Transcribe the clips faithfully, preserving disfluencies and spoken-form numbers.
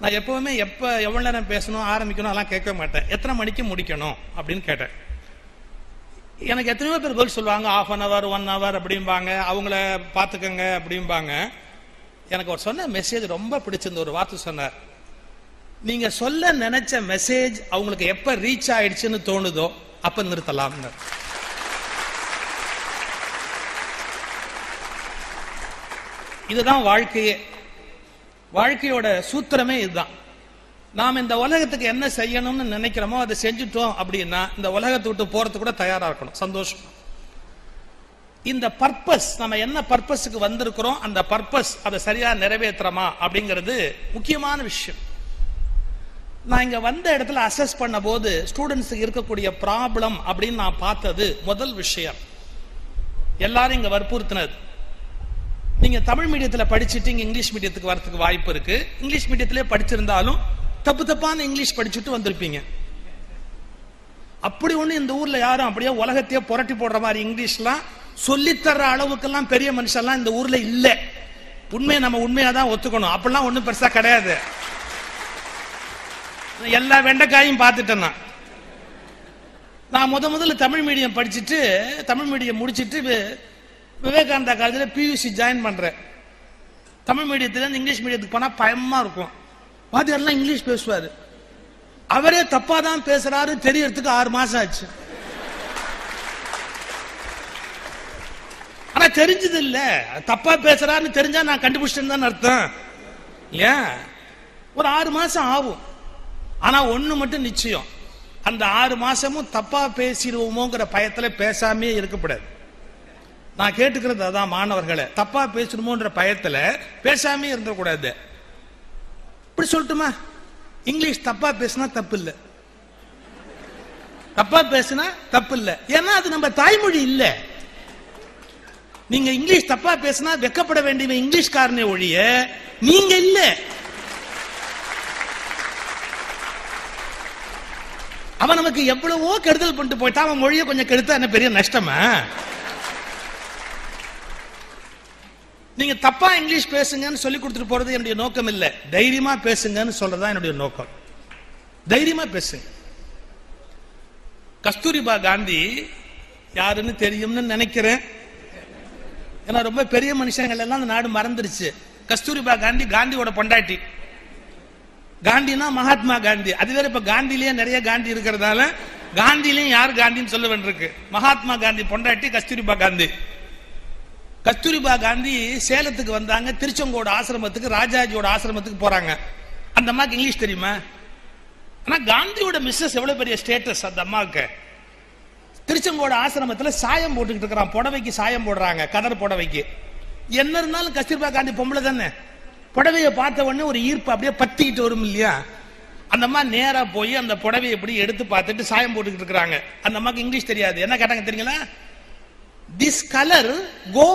நான் எப்பவுமே எப்ப எவ்வளவு நேரம் பேசணும் ஆரம்பிக்கணும் அதெல்லாம் கேட்க மாட்டேன். எத்தனை மணிக்கு முடிக்கணும் அப்படின்னு கேட்டேன். எனக்கு எத்தனையோ பேர் பதில் சொல்லுவாங்க, half an hour one hour அப்படிம்பாங்க, அவங்கள பார்த்துக்கங்க அப்படிம்பாங்க. எனக்கு ஒரு சொன்ன மெசேஜ் ரொம்ப பிடிச்சிருந்த ஒரு வார்த்தை சொன்னார். நீங்க சொல்ல நினைச்ச மெசேஜ் அவங்களுக்கு எப்ப ரீச் ஆயிடுச்சுன்னு தோணுதோ அப்ப நிறுத்தலாம். இதுதான் வாழ்க்கையே. வாழ்க்கையோட சூத்திரமே இதுதான். நாம் இந்த உலகத்துக்கு என்ன செய்யணும்னு நினைக்கிறோமோ அதை செஞ்சுட்டோம் அப்படின்னா இந்த உலகத்தை விட்டு போறதுக்கு கூட தயாரா இருக்கணும். சந்தோஷம். இந்த பர்பஸ், நம்ம என்ன பர்பஸுக்கு வந்திருக்கிறோம், அந்த பர்பஸ் அதை சரியா நிறைவேற்றுறோமா அப்படிங்கிறது முக்கியமான விஷயம். நான் இங்க வந்த இடத்துல அசஸ் பண்ண போது ஸ்டூடெண்ட்ஸுக்கு இருக்கக்கூடிய ப்ராப்ளம் அப்படின்னு நான் பார்த்தது முதல் விஷயம், எல்லாரும் இங்க வற்புறுத்தினது, நீங்க தமிழ் மீடியத்தில் படிச்சுட்டு இங்க இங்கிலீஷ் மீடியத்துக்கு வரதுக்கு வாய்ப்பு இருக்கு. இங்கிலீஷ் மீடியத்திலே படிச்சிருந்தாலும் தப்பு தப்பான இங்கிலீஷ் படிச்சுட்டு வந்திருப்பீங்க. அப்படி ஒண்ணு இந்த ஊர்ல யாரும் அப்படியே உலகத்தையே புரட்டி போடுற மாதிரி இங்கிலீஷ்லாம் சொல்லித்தர அளவுக்கெல்லாம் பெரிய மனுஷன்லாம் இந்த ஊர்ல இல்ல. உண்மையை நம்ம உண்மையாதான் ஒத்துக்கணும். அப்படிலாம் ஒண்ணும் பெருசா கிடையாது. எல்லா வெண்டைக்காயும் பார்த்துட்டேன். நான் நான் முத முதல்ல தமிழ் மீடியம் படிச்சுட்டு தமிழ் மீடியம் முடிச்சுட்டு விவேகானந்தா காலேஜில் பியூசி ஜாயின் பண்றேன். தமிழ் மீடியத்துல இங்கிலீஷ் மீடியத்துக்கு போனா பயமா இருக்கும். வாத்தியாரெல்லாம் இங்கிலீஷ் பேசுவாரு. அவரே தப்பா தான் பேசுறாரு தெரியறதுக்கு ஆறு மாசம் ஆச்சு. ஆனா தெரிஞ்சது இல்ல, தப்பா பேசுறாருன்னு தெரிஞ்சா நான் கண்டுபிடிச்சேன்னு தான் அர்த்தம். ஏன் ஒரு ஆறு மாசம் ஆகும். ஆனா ஒண்ணு மட்டும் நிச்சயம், அந்த ஆறு மாசமும் தப்பா பேசிடுவோமோங்கிற பயத்துல பேசாமே இருக்கக்கூடாது. நான் கேட்டுக்கிறது அதான் மாணவர்களை, தப்பா பேசணுமோன்ற பயத்துல பேசாமே இருந்தக்கூடாது. இப்படி சொல்லட்டுமா, இங்கிலீஷ் தப்பா பேசினா தப்பு இல்லை, தப்பா பேசினா தப்பு இல்லை. ஏன்னா அது நம்ம தாய்மொழி இல்ல. நீங்க இங்கிலீஷ் தப்பா பேசினா வெக்கப்பட வேண்டிய இங்கிலீஷ்காரனே ஒழிய நீங்க இல்ல. அவன் நமக்கு எவ்வளவோ கெடுதல் பண்ணிட்டு போயிட்டா, அவன் மொழியை கொஞ்சம் கெடுத்தா என்ன பெரிய நஷ்டமா? நீங்க தப்பா இங்கிலீஷ் பேசுங்கன்னு சொல்லி கொடுத்துட்டு போறது என்னுடைய நோக்கம் இல்ல. தைரியமா பேசுங்கன்னு சொல்றதா என்னுடைய நோக்கம். தைரியமா பேசுங்க. கஸ்தூரிபா காந்தி யாருன்னு தெரியும்னு நினைக்கிறேன். ஏன்னா ரொம்ப பெரிய மனுஷங்கள் எல்லாம் அந்த நாடு மறந்துருச்சு. கஸ்தூரிபா காந்தி காந்தியோட பொண்டாட்டி. காந்தினா மகாத்மா காந்தி. அது வேற இப்ப காந்திலேயே நிறைய காந்தி இருக்கிறதால காந்திலையும் யார் காந்தின்னு சொல்ல வேண்டியிருக்கு. மகாத்மா காந்தி பொண்டாட்டி கஸ்தூரிபா காந்தி. கஸ்தூரிபா காந்தி சேலத்துக்கு வந்தாங்க. திருச்செங்கோடு ஆசிரமத்துக்கு, ராஜாஜியோட ஆசிரமத்துக்கு போறாங்க. அந்த அம்மாக்கு இங்கிலீஷ் தெரியுமா? ஆனா காந்தியோட மிஸ்ஸஸ் எவ்வளவு பெரிய ஸ்டேட்டஸ் அந்த அம்மாவுக்கு. திருச்செங்கோடு ஆசிரமத்துல சாயம் போட்டுக்கிட்டு இருக்கிறான். புடவைக்கு சாயம் போடுறாங்க, கதர் புடவைக்கு. என்ன இருந்தாலும் கஸ்தூரிபா காந்தி பொம்பளை தானே. புடவையை பார்த்த உடனே ஒரு ஈர்ப்பு அப்படியே பத்திக்கிட்டு வரும் இல்லையா? அந்த அம்மா நேரா போய் அந்த புடவையை எப்படி எடுத்து பார்த்துட்டு சாயம் போட்டுக்கிட்டு இருக்கிறாங்க. அந்த அம்மாக்கு இங்கிலீஷ் தெரியாது. என்ன கேட்டாங்க தெரியுங்களா? This colour go.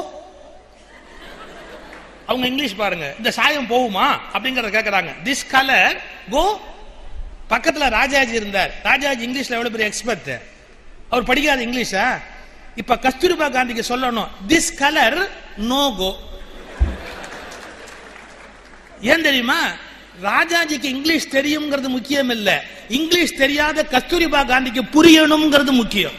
அவங்க இங்கிலீஷ் பாருங்க, இந்த சாயம் போகுமா அப்படிங்கறத கேக்குறாங்க. This colour go. பக்கத்துல ராஜாஜி இருந்தார். ராஜாஜி இங்கிலீஷ்ல எவ்வளவு பெரிய எக்ஸ்பர்ட். அவர் படிக்காத இங்கிலீஷா? இப்ப கஸ்தூரிபா காந்திக்கு சொல்லணும், திஸ் கலர் நோ கோ. ஏன் தெரியுமா? ராஜாஜிக்கு இங்கிலீஷ் தெரியுங்கிறது முக்கியம் இல்ல, இங்கிலீஷ் தெரியாத கஸ்தூரிபா காந்திக்கு புரியணும்ங்கிறது முக்கியம்.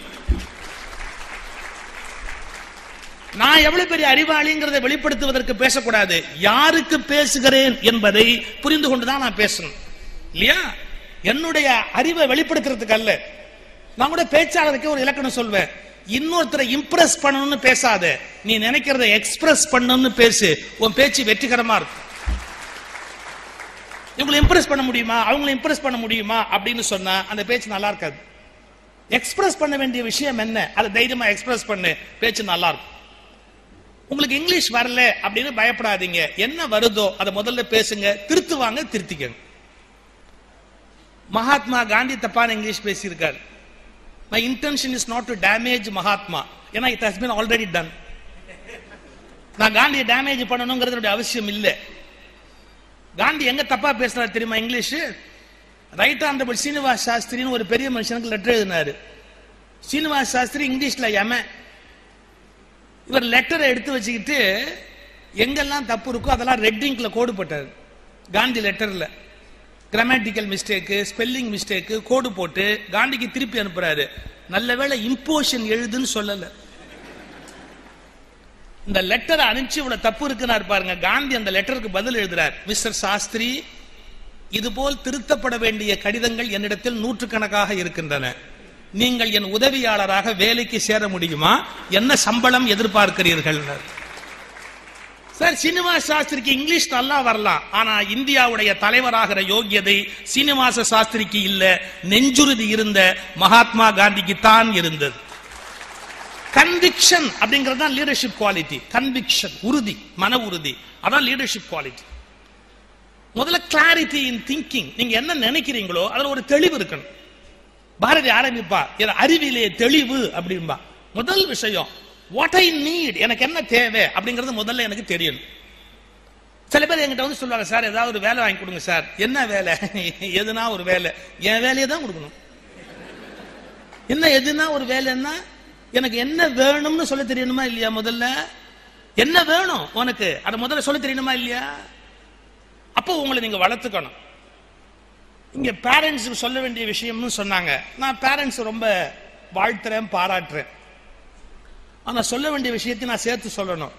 நான் எவ்வளவு பெரிய அறிவாளிங்கிறதை வெளிப்படுத்துவதற்கு பேசக்கூடாது, யாருக்கு பேசுகிறேன் என்பதை புரிந்து கொண்டுதான் நான் பேசணும் இல்லையா? என்னுடைய அறிவை வெளிப்படுத்துறதுக்கு அல்ல. நான் கூட பேச்சாளருக்கு ஒரு இலக்கணம் சொல்வேன், இன்னொருத்தரை இம்ப்ரெஸ் பண்ணணும்னு பேசாத, நீ நினைக்கிறத எக்ஸ்பிரஸ் பண்ணணும்னு பேசு, உன் பேச்சு வெற்றிகரமா இருக்கும். இவங்களை இம்ப்ரெஸ் பண்ண முடியுமா, அவங்களை இம்ப்ரெஸ் பண்ண முடியுமா அப்படின்னு சொன்னா அந்த பேச்சு நல்லா இருக்காது. எக்ஸ்பிரஸ் பண்ண வேண்டிய விஷயம் என்ன, அதை தைரியமா எக்ஸ்பிரஸ் பண்ணு, பேச்சு நல்லா இருக்கும். உங்களுக்கு இங்கிலீஷ் வரல அப்படின்னு பயப்படாதீங்க. என்ன வருதோ அதை முதல்ல பேசுங்க, திருத்துவாங்க, திருத்திக்கங்க. மகாத்மா காந்தி தப்பான இங்கிலீஷ் பேசியிருக்காரு. My intention is not to damage Mahatma. ஏன்னா it has been already done. நான் காந்தியை டேமேஜ் பண்ணணுங்கிறது அவசியம் இல்லை. காந்தி எங்க தப்பா பேசுறாரு தெரியுமா இங்கிலீஷ்? ரைட் ஆனரபிள் சீனிவாஸ் சாஸ்திரின்னு ஒரு பெரிய மனுஷனுக்கு லெட்டர் எழுதினாரு. சீனிவாஸ் சாஸ்திரி இங்கிலீஷ்ல எம. இவர் லெட்டரை எடுத்து வச்சுக்கிட்டு எங்கெல்லாம் தப்பு இருக்கோ அதெல்லாம் ரெட் இங்க்ல கோடு போட்டார் காந்தி லெட்டர்ல. கிராமட்டிக்கல் மிஸ்டேக்கு, ஸ்பெல்லிங் மிஸ்டேக்கு, கோடு போட்டு காந்திக்கு திருப்பி அனுப்புறாரு. நல்ல வேளை இம்போஷன் எழுதுன்னு சொல்லல. இந்த லெட்டரை அனுப்பிச்சு இவ்வளவு தப்பு இருக்குன்னு பாருங்க. காந்தி அந்த லெட்டருக்கு பதில் எழுதுறார். மிஸ்டர் சாஸ்திரி, இதுபோல் திருத்தப்பட வேண்டிய கடிதங்கள் என்னிடத்தில் நூற்றுக்கணக்காக இருக்கின்றன. நீங்கள் என் உதவியாளராக வேலைக்கு சேர முடியுமா? என்ன சம்பளம் எதிர்பார்க்கிறீர்கள்? சார், சீனிவாச சாஸ்திரிக்கு இங்கிலீஷ் நல்லா வரலாம், ஆனா இந்தியாவுடைய தலைவராகிற யோகியதை சீனிவாச சாஸ்திரிக்கு இல்ல, நெஞ்சுறுதி இருந்த மகாத்மா காந்திக்கு தான் இருந்தது. கன்விக்ஷன் அப்படிங்கிறது தான் லீடர்ஷிப் குவாலிட்டி. கன்விக்ஷன், உறுதி, மன உறுதி, அதான் லீடர்ஷிப் குவாலிட்டி. முதல்ல கிளாரிட்டி இன் திங்கிங். நீங்க என்ன நினைக்கிறீங்களோ அதுல ஒரு தெளிவு இருக்கணும். பாரதி ஆரம்பிப்பா, அறிவிலே தெளிவு அப்படின்பா. முதல் விஷயம், வாட் ஐ நீட், எனக்கு என்ன தேவை அப்படிங்கிறது முதல்ல எனக்கு தெரியணும். சில பேர் என்கிட்ட வந்து சொல்லுவாங்க, சார் ஏதாவது ஒரு வேலை வாங்கி கொடுங்க சார். என்ன வேலை? எதுனா ஒரு வேலை. என் வேலையை தான் கொடுக்கணும். என்ன எதுனா ஒரு வேலைன்னா எனக்கு என்ன வேணும்னு சொல்ல தெரியணுமா இல்லையா? முதல்ல என்ன வேணும் உனக்கு, அதை முதல்ல சொல்ல தெரியணுமா இல்லையா? அப்போ உங்களை நீங்க வளர்த்துக்கணும். இங்க பேரண்ட்ஸுக்கு சொல்ல வேண்டிய விஷயம்னு சொன்னாங்க. நான் பேரண்ட்ஸ் ரொம்ப வாழ்த்துறேன், பாராட்டுறேன். ஆனா சொல்ல வேண்டிய விஷயத்தை நான் சேர்த்து சொல்லணும்.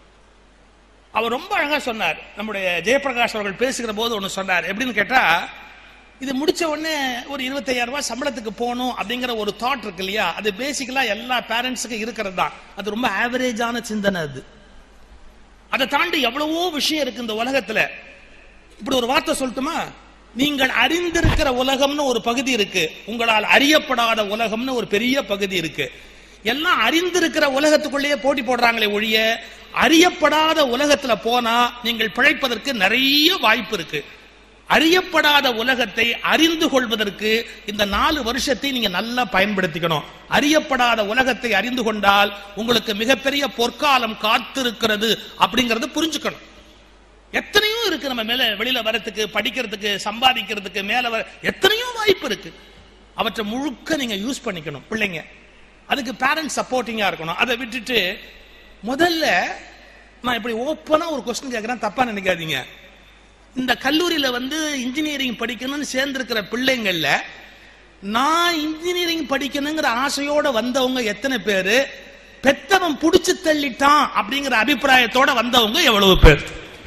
அவர் ரொம்ப அழகா சொன்னார். நம்முடைய ஜெயபிரகாஷ் அவர்கள் பேசுகிற போது ஒன்னு சொன்னார். எப்படின்னு கேட்டா, இது முடிச்ச உடனே ஒரு இருபத்தையாயிரம் ரூபாய் சம்பளத்துக்கு போகணும் அப்படிங்கிற ஒரு தாட் இருக்கு இல்லையா, அது பேசிக்கலா எல்லா பேரண்ட்ஸுக்கும் இருக்கிறது தான். அது ரொம்ப ஆவரேஜான சிந்தனை. அது அதை தாண்டி எவ்வளவோ விஷயம் இருக்கு இந்த உலகத்துல. இப்படி ஒரு வார்த்தை சொல்லட்டுமா, நீங்கள் அறிந்திருக்கிற உலகம்னு ஒரு பகுதி இருக்கு, உங்களால் அறியப்படாத உலகம்னு ஒரு பெரிய பகுதி இருக்கு. எல்லாம் அறிந்திருக்கிற உலகத்துக்குள்ளேயே போட்டி போடுறாங்களே ஒழிய, அறியப்படாத உலகத்துல போனா நீங்கள் பிழைப்பதற்கு நிறைய வாய்ப்பு இருக்கு. அறியப்படாத உலகத்தை அறிந்து கொள்வதற்கு இந்த நாலு வருஷத்தை நீங்க நல்லா பயன்படுத்திக்கணும். அறியப்படாத உலகத்தை அறிந்து கொண்டால் உங்களுக்கு மிகப்பெரிய பொற்காலம் காத்திருக்கிறது அப்படிங்கறது புரிஞ்சுக்கணும். எத்தனையோ இருக்கு நம்ம மேல, வெளியில வரத்துக்கு, படிக்கிறதுக்கு, சம்பாதிக்கிறதுக்கு, மேல வர எத்தனையோ வாய்ப்பு இருக்கு. அவற்றை முழுக்க நீங்க யூஸ் பண்ணிக்கணும். பிள்ளைங்க அதுக்கு பேரண்ட்ஸ் சப்போர்ட்டிங்கா இருக்கணும். அதை விட்டுட்டு முதல்ல நான் இப்படி ஓப்பனா ஒரு கொஸ்டின் கேட்கிறேன், தப்பா நினைக்காதீங்க. இந்த கல்லூரியில வந்து இன்ஜினியரிங் படிக்கணும்னு சேர்ந்திருக்கிற பிள்ளைங்கள்ல நான் இன்ஜினியரிங் படிக்கணுங்கிற ஆசையோட வந்தவங்க எத்தனை பேரு? பெத்தவன் புடிச்சு தள்ளிட்டான் அப்படிங்கிற அபிப்பிராயத்தோட வந்தவங்க எவ்வளவு பேர்?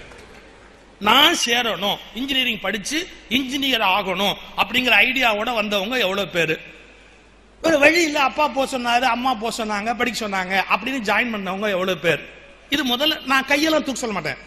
நான் சேரணும், இன்ஜினியரிங் படிச்சு இன்ஜினியர் ஆகணும் அப்படிங்கிற ஐடியாவோட வந்தவங்க எவ்வளவு பேரு? ஒரு வழி இல்ல, அப்பா போ சொன்னாரு, அம்மா போ சொன்னாங்க, படிக்க சொன்னாங்க அப்படின்னு ஜாயின் பண்ணவங்க எவ்வளவு பேர்? இது முதல்ல நான் கையெல்லாம் தூக்க சொல்ல மாட்டேன்,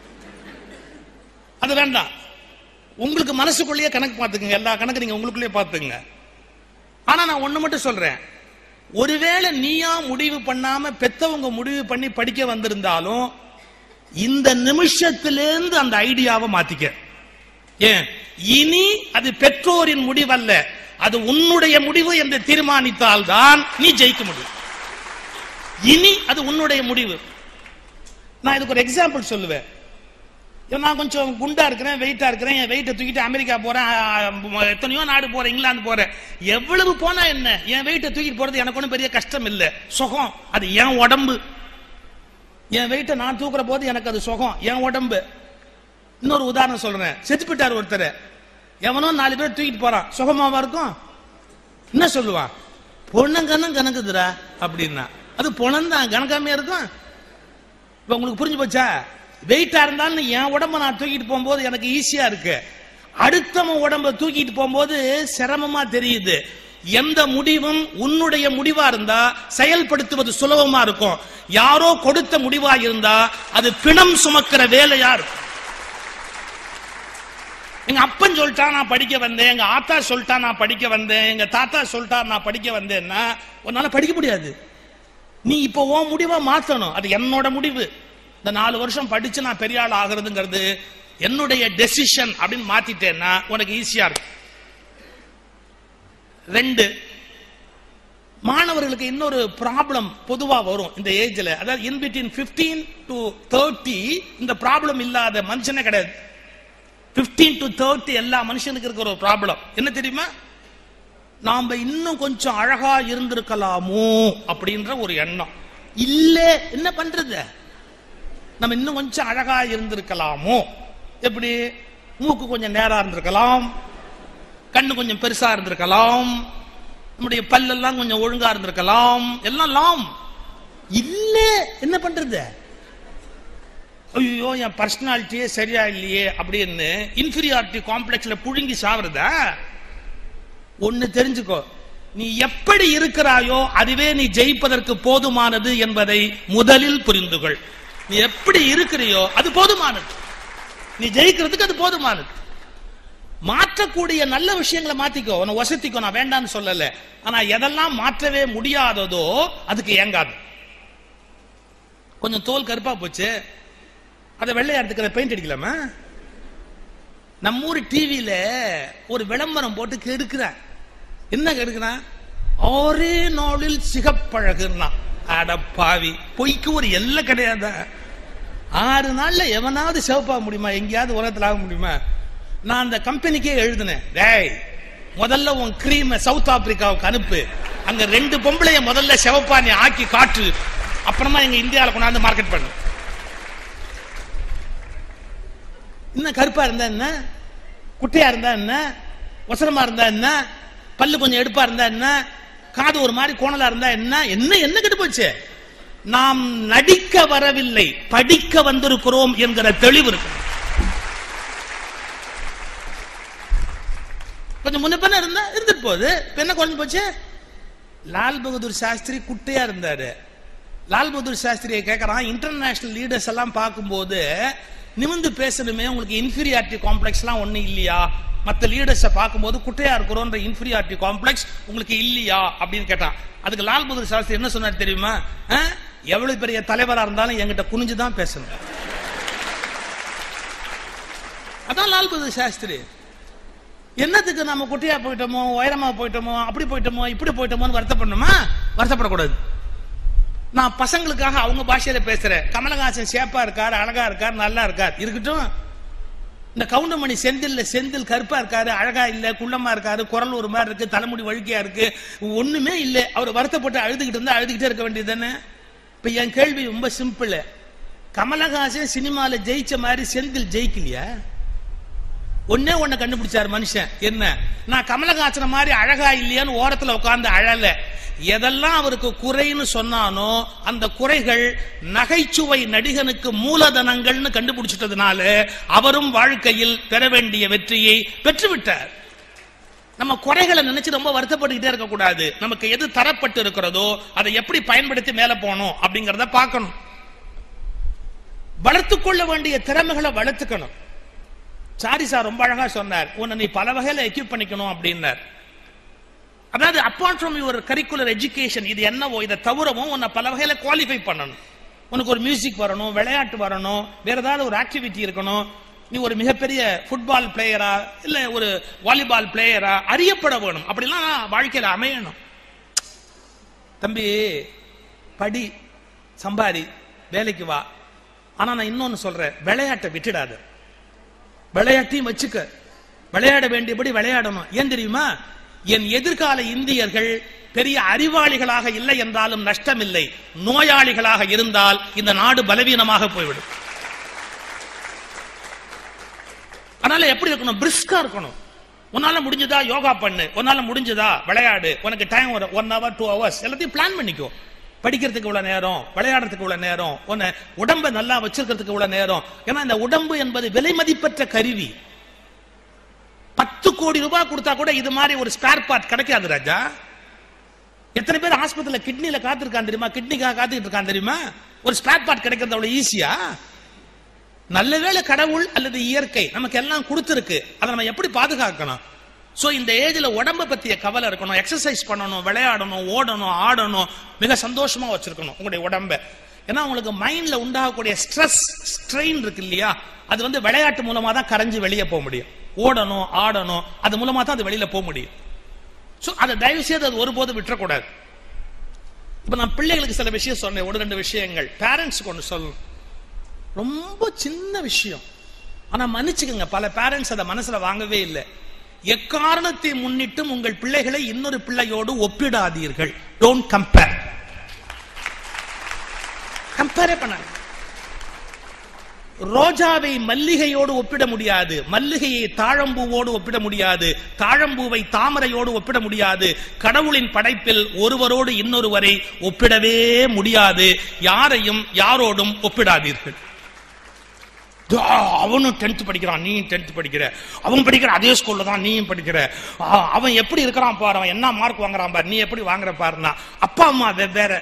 அது வேண்டாம். உங்களுக்கு மனசுக்குள்ளேயே கணக்கு பார்த்துக்குங்க, எல்லா கணக்கு நீங்க உங்களுக்குள்ளேயே பார்த்துங்க. ஆனா நான் ஒண்ணு மட்டும் சொல்றேன், ஒருவேளை நீயா முடிவு பண்ணாம பெத்தவங்க முடிவு பண்ணி படிக்க வந்திருந்தாலும் இந்த நிமிஷத்திலிருந்து அந்த ஐடியாவை மாத்திக்க. ஏன், இனி அது பெற்றோரின் முடிவல்ல, அது உன்னுடைய முடிவு என்று தீர்மானித்தால் தான் நீ ஜெயிக்க முடியும். இனி அது உன்னுடைய முடிவு. நான் இதுக்கு ஒரு எக்ஸாம்பிள் சொல்லுவேன். நான் கொஞ்சம் குண்டா இருக்கிறேன், வெயிட்டா இருக்கிறேன், என் வெயிட்டை தூக்கிட்டு அமெரிக்கா போறேன், எத்தனையோ நாடு போறேன், இங்கிலாந்து போறேன். எவ்வளவு போனா என்ன, என் வெயிட்டை தூக்கிட்டு போறது எனக்கு ஒன்றும் பெரிய கஷ்டம் இல்லை, சுகம். அது என் உடம்பு. என் வெயிட்டை நான் தூக்குற போது எனக்கு அது சுகம், என் உடம்பு. இன்னொரு உதாரணம் சொல்றேன். செத்து போயிட்டார் ஒருத்தர், எவனோ நாலு பேர் தூக்கிட்டு போறான், சுகமாவா இருக்கும்? என்ன சொல்லுவான்? பொண்ணங்கன்னு கணக்குதுரா அப்படின்னா. அது பொணந்தான், கணக்காமையா இருக்கும். இப்ப உங்களுக்கு புரிஞ்சு போச்சா? வெயிட்டா இருந்தாலும் என் உடம்ப நான் தூக்கிட்டு போகும்போது எனக்கு ஈஸியா இருக்கு, அடுத்தவன் உடம்ப தூக்கிட்டு போகும்போது சிரமமா தெரியுது. எந்த முடிவும் உன்னுடைய முடிவா இருந்தா செயல்படுத்துவது சுலபமா இருக்கும். யாரோ கொடுத்த முடிவா இருந்தா அது பிணம் சுமக்கிற வேலையா இருக்கும். எங்க அப்பன் சொல்லிட்டா நான் படிக்க வந்தேன், எங்க ஆத்தா சொல்லிட்டா நான் படிக்க வந்தேன், எங்க தாத்தா சொல்லிட்டா நான் படிக்க வந்தேன்னா உன்னால படிக்க முடியாது. நீ இப்ப உன் முடிவா மாத்தணும். அது என்னோட முடிவு, இந்த நாலு வருஷம் படிச்சு நான் பெரிய ஆள் ஆகிறதுங்கிறது என்னுடைய டெசிஷன் அப்படின்னு மாத்திட்டேன்னா உனக்கு ஈஸியா இருக்கும். ரெண்டு, மாணவர்களுக்கு இன்னொரு ப்ராப்ளம் பொதுவா வரும் இந்த ஏஜ்ல. அதாவது in between fifteen to thirty இந்த ப்ராப்ளம் இல்லாத மனுஷனே கிடையாது. பிப்டீன் டு தேர்ட்டி எல்லா மனுஷனுக்கு இருக்கிற ஒரு ப்ராப்ளம் என்ன தெரியுமா? நாம இன்னும் கொஞ்சம் அழகா இருந்திருக்கலாமோ அப்படின்ற ஒரு எண்ணம். இல்ல என்ன பண்றது, நம்ம இன்னும் கொஞ்சம் அழகா இருந்திருக்கலாமோ. எப்படி? மூக்கு கொஞ்சம் நேரா இருந்திருக்கலாம், கண்ணு கொஞ்சம் பெருசா இருந்திருக்கலாம், நம்முடைய பல்லெல்லாம் கொஞ்சம் ஒழுங்கா இருந்திருக்கலாம், எல்லாம் லாம். இல்ல என்ன பண்றது? ஐயோ என் பர்சனாலிட்டியே சரியா இல்லையே அப்படின்னு இன்ஃபீரியாரிட்டி காம்ப்ளெக்ஸ்ல புழுங்கி சாவறதா? ஒன்னு தெரிஞ்சுக்கோ, நீ எப்படி இருக்கிறாயோ அதுவே நீ ஜெயிப்பதற்கு போதுமானது என்பதை முதலில் புரிந்துகொள். நீ எப்படி இருக்கிறியோ அது போதுமானது, நீ ஜெயிக்கிறதுக்கு அது போதுமானது. மாற்றக்கூடிய நல்ல விஷயங்களை மாத்திக்கோ, உன்னை வசதிக்கோ, நான் வேண்டான்னு சொல்லல. ஆனா எதெல்லாம் மாற்றவே முடியாததோ அதுக்கு ஏங்காது. கொஞ்சம் தோல் கருப்பா போச்சு, அதை வெள்ளையாடுறதுக்கு பெயிண்ட் அடிக்கலாமா? நம்ம ஊர் டிவியில ஒரு விளம்பரம் போட்டு கெடுக்கிறான். என்ன கெடுக்கிறான்? ஒரே நாளில் சிகப்பழகுன்னா. அட பாவி, பொய்க்கு ஒரு எல்லை கிடையாது. ஆறு நாள்ல எவனாவது சிவப்பா முடியுமா? எங்கேயாவது உலகத்தில் ஆக முடியுமா? நான் அந்த கம்பெனிக்கே எழுதினேன், டேய் முதல்ல உன் கிரீம் சவுத் ஆப்பிரிக்காவுக்கு அனுப்பு, அங்க ரெண்டு பொம்பளைய முதல்ல சிவப்பா நீ ஆக்கி காட்டு, அப்புறமா எங்க இந்தியாவில் கொண்டாந்து மார்க்கெட் பண்ணு. இன்னும் கருப்பா இருந்தா என்ன, குட்டையா இருந்தா என்ன, ஒசரமா இருந்தா என்ன, பல்லு கொஞ்சம் எடுப்பா இருந்தா என்ன, காது ஒரு மாதிரி கோணலா இருந்தா என்ன, என்ன என்ன கெட்டு போச்சு? நாம் நடிக்க வரவில்லை, படிக்க வந்திருக்கிறோம் என்கிற தெளிவு இருக்கு. கொஞ்சம் முன்ன பின்ன இருந்தா இருந்துட்டு போகுது, என்ன குறைஞ்சு போச்சு? லால் பகதூர் சாஸ்திரி குட்டையா இருந்தாரு. லால் பகதூர் சாஸ்திரியை கேட்கறான், இன்டர்நேஷனல் லீடர்ஸ் எல்லாம் பார்க்கும்போது நிமிந்து பேசணுமே, உங்களுக்கு இன்ஃபீரியாரிட்டி காம்ப்ளெக்ஸ் எல்லாம் ஒண்ணு இல்லையா? மற்ற லீடர்ஸை பார்க்கும்போது குட்டையா இருக்கிறோன்ற இன்ஃபீரியாரிட்டி காம்ப்ளெக்ஸ் உங்களுக்கு இல்லையா அப்படின்னு கேட்டான். அதுக்கு லால் பகதூர் சாஸ்திரி என்ன சொன்னார் தெரியுமா? எவ்வளவு பெரிய தலைவரா இருந்தாலும் என்கிட்ட குனிஞ்சுதான் பேசணும். அதான் லால் பகதூர் சாஸ்திரி. என்னத்துக்கு நம்ம குட்டையா போயிட்டோமோ, உயரமா போயிட்டோமோ, அப்படி போயிட்டோமோ, இப்படி போயிட்டோமோன்னு வருத்தப்படணுமா? வருத்தப்படக்கூடாது. நான் பசங்களுக்காக அவங்க பாஷையில பேசுறேன். கமலஹாசன் சேப்பா இருக்காரு, அழகா இருக்காரு, நல்லா இருக்காரு, இருக்கட்டும். இந்த கவுண்டமணி செந்தில் செந்தில் கருப்பா இருக்காரு, அழகா இல்ல, குள்ளமா இருக்காரு, குரல் ஒரு மாதிரி இருக்கு, தலைமுடி வழுக்கையா இருக்கு, ஒண்ணுமே இல்ல, அவர் வருத்தப்பட்டு அழுதுகிட்டு இருந்தா அழுதுகிட்டே இருக்க வேண்டியது தானே? இப்ப என் கேள்வி ரொம்ப சிம்பிள். கமலஹாசன் சினிமால ஜெயிச்ச மாதிரி செந்தில் ஜெயிக்கலையா? ஒன்னே ஒண்ணு கண்டுபிடிச்சாரு மனுஷன், என்ன? நான் கமலஹாசன மாதிரி அழகா இல்லையான்னு ஓரத்துல உட்கார்ந்து அழல. எதெல்லாம் அவருக்கு குறைன்னு சொன்னானோ அந்த குறைகள் நகைச்சுவை நடிகனுக்கு மூலதனங்கள்னு கண்டுபிடிச்சிட்டதுனால அவரும் வாழ்க்கையில் பெற வேண்டிய வெற்றியை பெற்றுவிட்டார். நம்ம குறைகளை நினைச்சு ரொம்ப வருத்தப்பட்டுக்கிட்டே இருக்க கூடாது. நமக்கு எது தரப்பட்டு இருக்கிறதோ அதை எப்படி பயன்படுத்தி மேல போகணும் அப்படிங்கறத பார்க்கணும். வளர்த்துக் கொள்ள வேண்டிய திறமைகளை வளர்த்துக்கணும். சாரி சார் ரொம்ப அழகா சொன்னார், உன்னை நீ பல வகையில எக்யூப் பண்ணிக்கணும் அப்படின்னார். அதாவது apart from your curricular education, இது என்னவோ இதை தவிரவும் உன்னை பல வகையில குவாலிஃபை பண்ணணும். உனக்கு ஒரு மியூசிக் வரணும், விளையாட்டு வரணும், வேற ஏதாவது ஒரு ஆக்டிவிட்டி இருக்கணும். நீ ஒரு மிகப்பெரிய ஃபுட்பால் பிளேயரா இல்ல ஒரு வாலிபால் பிளேயரா அறியப்பட வேணும். அப்படிலாம் வாழ்க்கையில அமையணும். தம்பி படி, சம்பாரி, வேலைக்கு வா. ஆனா நான் இன்னொன்னு சொல்றேன், விளையாட்டை விட்டுடாது. விளையாட்டையும் வச்சுக்க, விளையாட வேண்டியபடி விளையாடணும். ஏன் தெரியுமா? என் எதிர்கால இந்தியர்கள் பெரிய அறிவாளிகளாக இல்லை என்றாலும் நஷ்டம் இல்லை, நோயாளிகளாக இருந்தால் இந்த நாடு பலவீனமாக போய்விடும். அதனால எப்படி இருக்கணும்? பிரிஸ்கா இருக்கணும். உன்னால முடிஞ்சதா யோகா பண்ணு, உன்னால முடிஞ்சதா விளையாடு, உனக்கு டைம் ஒரு ஒன் ஹவர் டூ ஹவர்ஸ் எல்லாத்தையும் பிளான் பண்ணிக்கோ. படிக்கிறதுக்கு இவ்வளவு நேரம், விளையாடுறதுக்கு இவ்வளவு நேரம், உன்னை உடம்பை நல்லா வச்சிருக்கிறதுக்கு இவ்வளவு நேரம். ஏன்னா இந்த உடம்பு என்பது விலை மதிப்பற்ற கருவி. பத்து கோடி ரூபாய் கொடுத்தா கூட இது மாதிரி ஒரு ஸ்பேர் பார்ட் கிடைக்காது ராஜா. எத்தனை பேர் ஆஸ்பத்திரியில கிட்னில காத்திருக்கான் தெரியுமா? கிட்னிக்காக காத்துக்கிட்டு இருக்கான் தெரியுமா? ஒரு ஸ்பேர் பார்ட் கிடைக்கிறது அவ்வளவு ஈஸியா? நல்ல வேளை கடவுள் அல்லது இயற்கை நமக்கு எல்லாம் கொடுத்திருக்கு, அதை நம்ம எப்படி பாதுகாக்கணும்? சோ இந்த ஏஜ்ல உடம்ப பத்திய கவலை இருக்கணும், எக்ஸசைஸ் பண்ணணும், விளையாடணும், ஓடணும், ஆடணும், மிக சந்தோஷமா வச்சிருக்கணும் உங்களுடைய உடம்ப. ஏன்னா உங்களுக்கு மைண்ட்ல உண்டாகக்கூடிய ஸ்ட்ரெஸ் ஸ்ட்ரெயின் இருக்கு இல்லையா, அது வந்து விளையாட்டு மூலமா தான் கரைஞ்சு வெளியே போக முடியும். ஓடணும், ஆடணும், அது மூலமா தான் அது வெளியில போக முடியும். சோ அதை தயவு செய்து அது ஒருபோதும் விட்டுறக்கூடாது. இப்ப நான் பிள்ளைகளுக்கு சில விஷயம் சொன்னேன், ஒரு ரெண்டு விஷயங்கள் பேரண்ட்ஸுக்கு ஒன்று சொல்லணும். ரொம்ப சின்ன விஷயம், ஆனா மன்னிச்சுக்கங்க, பல பேரண்ட்ஸ் அதை மனசுல வாங்கவே இல்லை. எக்காரணத்தை முன்னிட்டும் உங்கள் பிள்ளைகளை இன்னொரு பிள்ளையோடு ஒப்பிடாதீர்கள். Don't compare. கம்பேரே பண்ணாங்க. ரோஜாவை மல்லிகையோடு ஒப்பிட முடியாது, மல்லிகையை தாழம்பூவோடு ஒப்பிட முடியாது, தாழம்பூவை தாமரையோடு ஒப்பிட முடியாது. கடவுளின் படைப்பில் ஒருவரோடு இன்னொருவரை ஒப்பிடவே முடியாது. யாரையும் யாரோடும் ஒப்பிடாதீர்கள். அவனும் டென்த் படிக்கிறான், நீ டென்த் படிக்கிற, அவன் படிக்கிற அதே ஸ்கூல்ல தான் நீயும் படிக்கிற, அவன் எப்படி இருக்கிறான் பாரு, அவன் என்ன மார்க் வாங்குறான் பாரு, நீ எப்படி வாங்குற பாருனா. அப்பா அம்மா வெவ்வேற.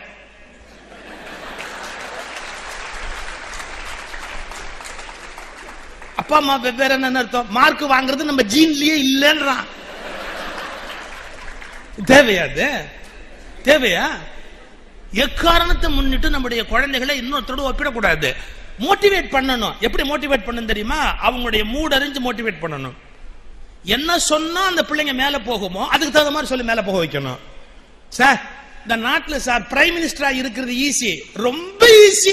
அப்பா அம்மா வெவ்வேறு என்ன அர்த்தம்? மார்க் வாங்குறது நம்ம ஜீன்லயே இல்லைன்றான். தேவையாது? தேவையா? எக்காரணத்தை முன்னிட்டு நம்முடைய குழந்தைகளை இன்னொருத்தரோடு ஒப்பிடக்கூடாது. மோட்டிவேட் பண்ணணும். எப்படி மோட்டிவேட் பண்ணணும் தெரியுமா? அவங்களுடைய மூட் அறிஞ்சு மோட்டிவேட் பண்ணணும். என்ன சொன்னா அந்த பிள்ளைங்க மேல போகுமோ அதுக்கு தகுந்த மாதிரி சொல்லி மேல போக வைக்கணும். சார், இந்த நாட்டில் சார் பிரைம் மினிஸ்டரா இருக்கிறது ஈஸி, ரொம்ப ஈஸி.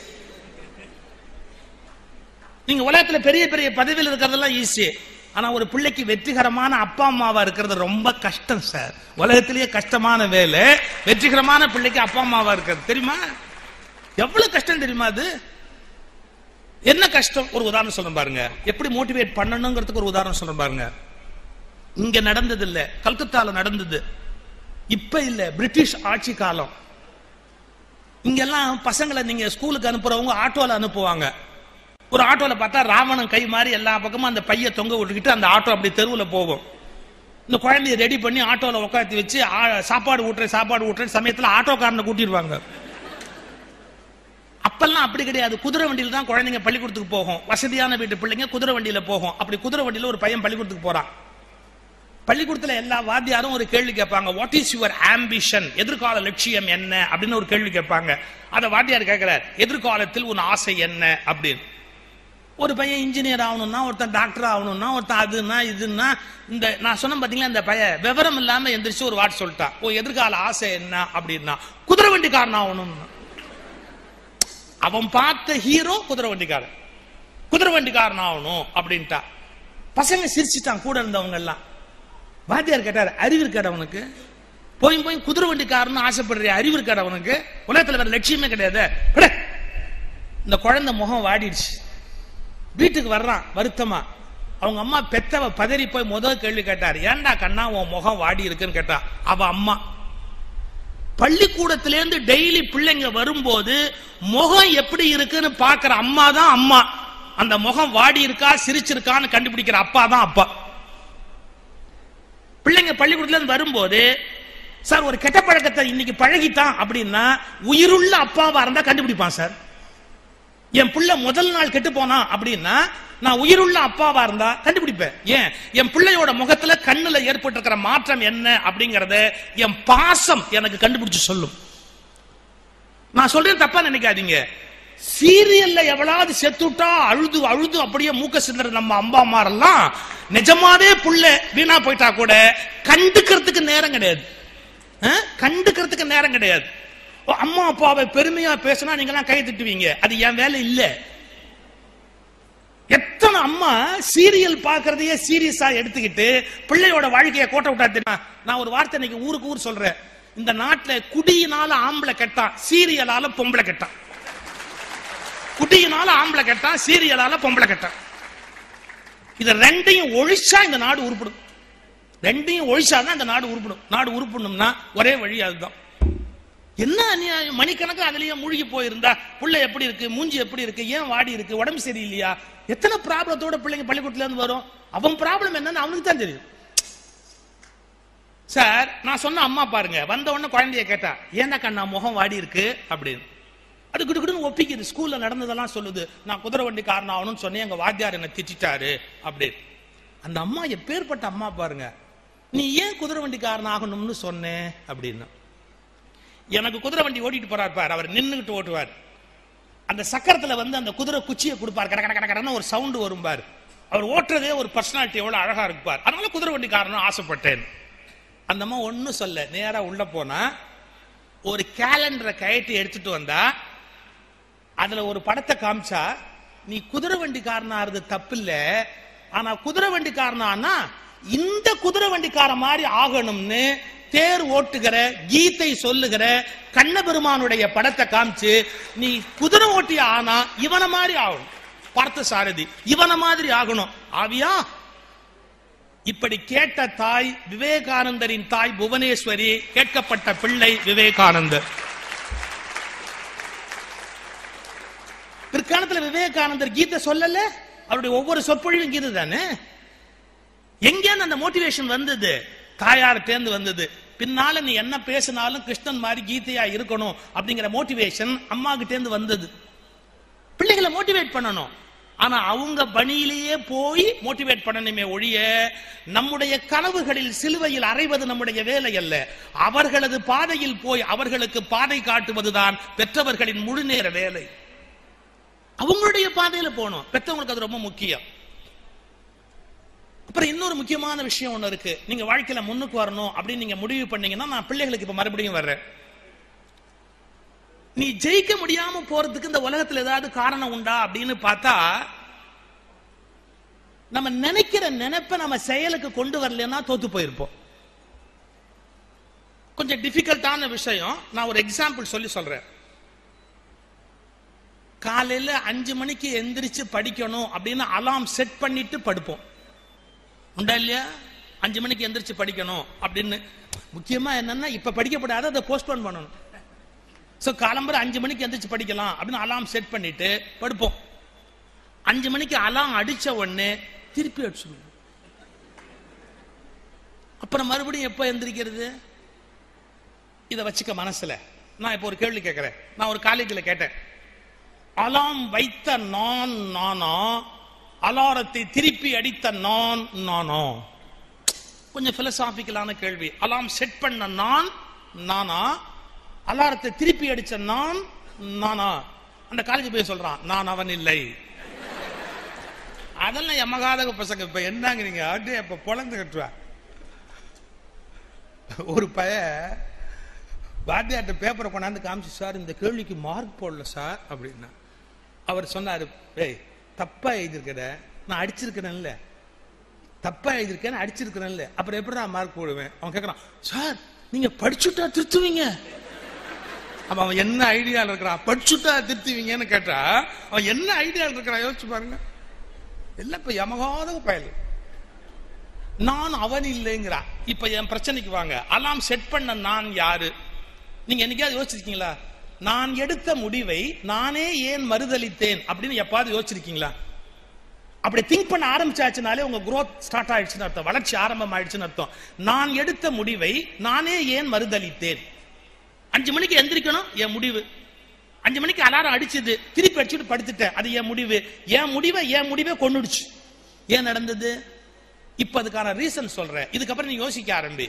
நீங்க உலகத்துல பெரிய பெரிய பதவியில் இருக்கிறதெல்லாம் ஈஸி. ஆனா ஒரு பிள்ளைக்கு வெற்றிகரமான அப்பா அம்மாவா இருக்கிறது ரொம்ப கஷ்டம் சார். உலகத்திலேயே கஷ்டமான வேலை வெற்றிகரமான பிள்ளைக்கு அப்பா அம்மாவா இருக்கிறது. தெரியுமா எவ்வளவு கஷ்டம் தெரியுமா? அது என்ன கஷ்டம்? ஒரு உதாரணம் சொல்ல பாருங்க. எப்படி மோட்டிவேட் பண்ணணுங்கிறதுக்கு ஒரு உதாரணம் சொல்ல பாருங்க. இங்க நடந்தது இல்ல, கல்கத்தால நடந்தது. இப்ப இல்ல, பிரிட்டிஷ் ஆட்சி காலம். இங்கெல்லாம் பசங்களை நீங்க ஸ்கூலுக்கு அனுப்புறவங்க ஆட்டோல அனுப்புவாங்க. ஒரு ஆட்டோல பார்த்தா ராவணன் கை மாதிரி எல்லா பக்கமும் அந்த பைய தொங்க விட்டுக்கிட்டு அந்த ஆட்டோ அப்படி தெருவில் போகும். இந்த குழந்தைய ரெடி பண்ணி ஆட்டோல உட்காந்து வச்சு சாப்பாடு ஊட்டுற சாப்பாடு ஊட்டுற சமயத்தில் ஆட்டோக்காரனை கூட்டிடுவாங்க. அப்பெல்லாம் அப்படி கிடையாது. குதிரை வண்டியில தான் குழந்தைங்க பள்ளிக்கூடத்துக்கு போகும். வசதியான வீட்டு பிள்ளைங்க குதிரை வண்டியில போகும். அப்படி குதிரை வண்டியில ஒரு பையன் பள்ளிக்கூடத்துக்கு போறான். பள்ளிக்கூடத்துல எல்லா வாத்தியாரும் ஒரு கேள்வி கேட்பாங்க. What is your ambition? எதிர்கால லட்சியம் என்ன அப்படின்னு ஒரு கேள்வி கேட்பாங்க. அதை வாத்தியார் கேட்கிறார், எதிர்காலத்தில் உன் ஆசை என்ன அப்படின்னு. ஒரு பையன் இன்ஜினியர் ஆகணும்னா, ஒருத்தன் டாக்டர் ஆகணும்னா, ஒருத்தன் அதுன்னா இதுன்னா, இந்த நான் சொன்ன பாத்தீங்களா, இந்த பையன் விவரம் இல்லாம எந்திரிச்சு ஒரு வார்த்தை சொல்லிட்டான். ஓ, எதிர்கால ஆசை என்ன அப்படின்னா குதிரை வண்டிக்காரன் ஆகணும். அவன் பார்த்த ஹீரோ குதிரை வண்டிக்காரன், குதிரை வண்டிக்காரன் ஆகணும் அப்படின்ட்டா. பசங்க சிரிச்சுட்டான் கூட இருந்தவங்க எல்லாம். வாத்தியார் கேட்டார், அறிவு இருக்காடு அவனுக்கு? போய் போய் குதிரை வண்டிக்காரன் ஆசைப்படுற அறிவு இருக்காடு அவனுக்கு? உலகத்துல வேற லட்சியமே கிடையாது. இந்த குழந்தை முகம் வாடிடுச்சு. வீட்டுக்கு வர்றான் வருத்தமா. அவங்க அம்மா பெத்தவ பதறி போய் முதல் கேள்வி கேட்டார், ஏண்டா கண்ணா உன் முகம் வாடி இருக்குன்னு கேட்டா. அவ அம்மா பள்ளிக்கூடத்திலேருந்து டெய்லி பிள்ளைங்க வரும்போது முகம் எப்படி இருக்குன்னு பாக்குற அம்மா தான் அம்மா. அந்த முகம் வாடி இருக்கா சிரிச்சிருக்கான்னு கண்டுபிடிக்கிற அப்பா தான் அப்பா. பிள்ளைங்க பள்ளிக்கூடத்துல இருந்து வரும்போது, சார் ஒரு கெட்ட பழக்கத்தை இன்னைக்கு பழகிட்டான் அப்படின்னா உயிருள்ள அப்பாவா இருந்தா கண்டுபிடிப்பான். சார், என் பிள்ளை முதல் நாள் கெட்டு போனா அப்படின்னா நான் உயிருள்ள அப்பாவா இருந்தா கண்டுபிடிப்பேன். ஏன்? என் பிள்ளையோட முகத்துல கண்ணுல ஏற்பட்டு இருக்கிற மாற்றம் என்ன அப்படிங்கறத என் பாசம் எனக்கு கண்டுபிடிச்சு சொல்லும். நான் சொல்றேன் தப்பா நினைக்காதீங்க. சீரியல்ல எவ்வளவு செத்துட்டா அழுது அழுது அப்படியே மூக்க சிந்தற நம்ம அம்மா அம்மாரெல்லாம் நிஜமாவே புள்ள வீணா போயிட்டா கூட கண்டுக்கிறதுக்கு நேரம் கிடையாது. கண்டுக்கிறதுக்கு நேரம் கிடையாது. அம்மா அப்பாவை பெருமையா பேசினா நீங்க எல்லாம் கை தட்டுவீங்க. அது என் வேலை இல்ல. எத்தனை அம்மா சீரியல் பாக்குறதையே சீரியஸா எடுத்துக்கிட்டு பிள்ளையோட வாழ்க்கையை கோட்டை விட்டா தெரியுமா? நான் ஒரு வார்த்தை இன்னைக்கு ஊருக்கு ஊர் சொல்றேன். இந்த நாட்டுல குடியினால ஆம்பளை கெட்டான், சீரியலால பொம்பளை கெட்டான். குடியினால ஆம்பளை கெட்டான், சீரியலால பொம்பளை கெட்டான். இத ரெண்டையும் ஒழிச்சா இந்த நாடு உருப்படும். ரெண்டையும் ஒழிச்சாதான் இந்த நாடு உருப்படும். நாடு உருப்படணும்னா ஒரே வழி அதுதான். என்ன அநியாயம்! மணிக்கணக்கு அதுலயே மூழ்கி போயிருந்தா புள்ள எப்படி இருக்கு, மூஞ்சி எப்படி இருக்கு, ஏன் வாடி இருக்கு, உடம்பு சரியில்லையா, எத்தனை ப்ராப்ளத்தோட பிள்ளைங்க பள்ளிக்கூடத்துல இருந்து வரும். அவன் ப்ராப்ளம் என்னன்னு அவனுக்கு தான் தெரியும். சார், நான் சொன்ன அம்மா பாருங்க, வந்த உடனே குழந்தைய கேட்டா, ஏன்டா கண்ணா முகம் வாடி இருக்கு அப்படின்னு. அது கிட்டு ஒப்பிக்குது. ஸ்கூல்ல நடந்ததெல்லாம் சொல்லுது. நான் குதிரை வண்டி காரணம் ஆகணும்னு சொன்னேன், எங்க வாத்தியார் என்ன திட்டாரு அப்படின்னு. அந்த அம்மா எப்பேற்பட்ட அம்மா பாருங்க. நீ ஏன் குதிரை வண்டி காரணம் ஆகணும்னு சொன்னேன் அப்படின்னா, எனக்கு குதிரை வண்டி ஓட்டிட்டு போறாரு பார், அவர் நின்னுகிட்டு ஓட்டுவார். அந்த சக்கரத்துல வந்து அந்த குதிரை குச்சியை கொடுப்பார், கட கட கடன்னு ஒரு சவுண்ட் வரும் பார். அவர் ஓட்டுறதே ஒரு பர்சனாலிட்டி எவ்வளவு அழகா இருப்பார். அதனால குதிரை வண்டி காரணம் ஆசைப்பட்டேன். அந்த அம்மா ஒன்னும் சொல்ல, நேரா உள்ள போனா ஒரு கேலண்டரை கயட்டி எடுத்துட்டு வந்தா அதுல ஒரு படத்தை காமிச்சா, நீ குதிரை வண்டி காரணம் ஆறுது தப்பு இல்ல, ஆனா குதிரை வண்டி காரணம் ஆனா இந்த குதிரை வண்டிக்கார மாதிரி ஆகணும்னு தேர் ஓட்டுகிற கீதை சொல்லுகிற கண்ணபெருமானுடைய படத்தை காமிச்சு, நீ குதிரை ஓட்டி ஆனா இவனை மாதிரி ஆகணும். பார்த்த சாரதி இவன மாதிரி ஆகணும். ஆவியா? இப்படி கேட்ட தாய் விவேகானந்தரின் தாய் புவனேஸ்வரி, கேட்கப்பட்ட பிள்ளை விவேகானந்தர். பிற்காலத்தில் விவேகானந்தர் கீதை சொல்லல, அவருடைய ஒவ்வொரு சொற்பொழிவும் கீதை தானே. எங்க அந்த மோட்டிவேஷன் வந்தது? தாயார் தேர்ந்து வந்தது. பின்னால நீ என்ன பேசினாலும் கிருஷ்ணன் மாதிரி கீதையா இருக்கணும் அப்படிங்கிற மோட்டிவேஷன் அம்மா கிட்டேந்து வந்தது. பிள்ளைகளை மோட்டிவேட் பண்ணணும். ஆனா அவங்க பணியிலேயே போய் மோட்டிவேட் பண்ணணுமே ஒழிய நம்முடைய கனவுகளில் சிலுவையில் அறைவது நம்முடைய வேலை அல்ல. அவர்களது பாதையில் போய் அவர்களுக்கு பாதை காட்டுவதுதான் பெற்றவர்களின் முழு நேர வேலை. அவங்களுடைய பாதையில போகணும். பெற்றவங்களுக்கு அது ரொம்ப முக்கியம். அப்புறம் இன்னொரு முக்கியமான விஷயம் ஒண்ணு இருக்கு. நீங்க வாழ்க்கையில முன்னுக்கு வரணும் அப்படின்னு நீங்க முடிவு பண்ணீங்கன்னா, நான் பிள்ளைகளுக்கு இப்ப மறுபடியும் வர்றேன். நீ ஜெயிக்க முடியாம போறதுக்கு இந்த உலகத்துல ஏதாவது காரணம் உண்டா அப்படின்னு பார்த்தா, நம்ம நினைக்கிற நினைப்ப நம்ம செயலுக்கு கொண்டு வரலன்னா தோத்து போயிருப்போம். கொஞ்சம் டிஃபிகல்ட்டான விஷயம். நான் ஒரு எக்ஸாம்பிள் சொல்லி சொல்றேன். காலையில அஞ்சு மணிக்கு எந்திரிச்சு படிக்கணும் அப்படின்னு அலாம் செட் பண்ணிட்டு படுப்போம். உண்டா இல்லையா? அஞ்சு மணிக்கு எந்திரிச்சு படிக்கணும் அப்படின்னு. முக்கியமா என்னன்னா, இப்ப படிக்கப்படாத அதை போஸ்ட்போன் பண்ணணும். சோ காலம்பர அஞ்சு மணிக்கு எந்திரிச்சு படிக்கலாம் அப்படின்னு அலாம் செட் பண்ணிட்டு படுப்போம். அஞ்சு மணிக்கு அலாம் அடிச்ச உடனே திருப்பி அடிச்சுடுவோம். அப்புறம் மறுபடியும் எப்ப எந்திரிக்கிறது? இதை வச்சுக்க மனசுல. நான் இப்ப ஒரு கேள்வி கேட்கிறேன். நான் ஒரு காலேஜில் கேட்டேன், அலாம் வைத்த நான் நானா, அலாரத்தை திருப்பி அடித்த நான் நானா? கொஞ்சம் பிலசாபிக்கலான கேள்வி. அலாம் செட் பண்ண நான் நானா, அலாரத்தை திருப்பி அடிச்ச நான் நானா? அந்த காலேஜ் போய் சொல்றான், நான் அவன் இல்லை. அதெல்லாம் எமகாத பசங்க. இப்ப என்னங்கிறீங்க? அப்படியே இப்ப பொழந்து கட்டுவா. ஒரு பய வாத்தியார்ட்ட பேப்பரை கொண்டாந்து காமிச்சு, சார் இந்த கேள்விக்கு மார்க் போடல சார் அப்படின்னா. அவர் சொன்னாரு, ஏய் தப்பா எழுதிருக்கிற, நான் அடிச்சிருக்கிறேன்ல, தப்பா எழுதிருக்கேன் அடிச்சிருக்கிறேன்ல, அப்புறம் எப்படி நான் மார்க் போடுவேன்? அவன் கேட்கறான், சார் நீங்க படிச்சுட்டா திருத்துவீங்க? அப்ப அவன் என்ன ஐடியால இருக்கிறான்? படிச்சுட்டா திருத்துவீங்கன்னு கேட்டா அவன் என்ன ஐடியால இருக்கிறான் யோசிச்சு பாருங்க. எல்லாம் இப்ப யமகாத பயல். நான் அவன் இல்லைங்கிறா. இப்ப என் பிரச்சனைக்கு வாங்க. அலாம் செட் பண்ண நான் யாரு? நீங்க என்னைக்காவது யோசிச்சிருக்கீங்களா? நான் எடுத்த முடிவை நானே ஏன் மறுதளித்தேன் அப்படின்னு எப்பாவது யோசிச்சிருக்கீங்களா? அப்படி திங்க் பண்ண ஆரம்பிச்சாச்சுனாலே உங்க growth ஸ்டார்ட் ஆயிடுச்சுன்னு அர்த்தம், வளர்ச்சி ஆரம்பம் ஆயிடுச்சுன்னு அர்த்தம். நான் எடுத்த முடிவை நானே ஏன் மறுதளித்தேன்? அஞ்சு மணிக்கு எந்திரிக்கணும், என் முடிவு. அஞ்சு மணிக்கு அலாரம் அடிச்சது, திருப்பி அடிச்சுட்டு படுத்துட்டேன், அது என் முடிவு. என் முடிவை என் முடிவை கொண்டுடுச்சு. ஏன் நடந்தது? இப்ப அதுக்கான ரீசன் சொல்றேன். இதுக்கப்புறம் நீ யோசிக்க ஆரம்பி.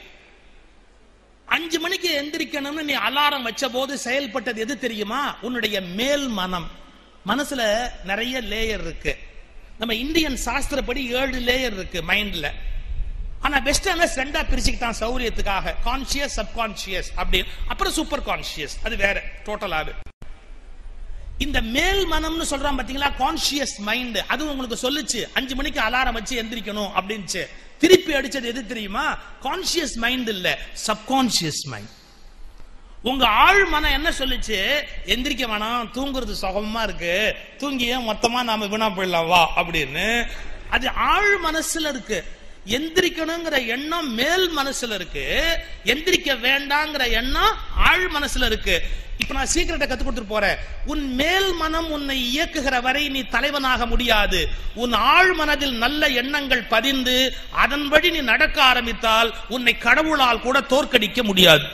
அஞ்சு மணிக்கு எந்திரிக்கணும்னு நீ அலாரம் வச்ச போது செயல்பட்டது எது தெரியுமா? உன்னுடைய மேல் மனம். மனசுல நிறைய லேயர் இருக்கு. நம்ம இந்தியன் சாஸ்திரப்படி ஏழு லேயர் இருக்கு மைண்ட்ல. ஆனா வெஸ்டர்னஸ் ரெண்டா பிரிச்சுக்கிட்டான் சௌரியத்துக்காக. கான்சியஸ், சப்கான்சியஸ் அப்படி, அப்புறம் சூப்பர் கான்சியஸ், அது வேற டோட்டலாவே. இந்த மேல் மனம்னு சொல்றான் பாத்தீங்களா, கான்சியஸ் மைண்ட், அது உங்களுக்கு சொல்லுச்சு அஞ்சு மணிக்கு அலாரம் வச்சு எந்திரிக்கணும் அப்படின்னு. திருப்பி அடிச்சது எது தெரியுமா? கான்சியஸ் மைண்ட் இல்ல, சப்கான்சியஸ் மைண்ட். உங்க ஆழ் மனம் என்ன சொல்லுச்சு? எந்திரிக்க வேணாம், தூங்குறது சுகமா இருக்கு, தூங்கிய மொத்தமா நாம வீணா போயிடலாம் வா அப்படின்னு. அது ஆழ் மனசுல இருக்கு. எந்திரிக்கணுங்கிற எண்ணம் மேல் மனசுல இருக்கு, எந்திரிக்க வேண்டாங்கிற எண்ணம் ஆழ் மனசுல இருக்கு. இப்ப நான் சீக்கிரட்டை கத்து கொடுத்துட்டு போறேன். உன் மேல் மனம் உன்னை இயக்குகிற வரை நீ தலைவனாக முடியாது. உன் ஆழ் மனதில் நல்ல எண்ணங்கள் பதிந்து அதன்படி நீ நடக்க ஆரம்பித்தால் உன்னை கடவுளால் கூட தோற்கடிக்க முடியாது.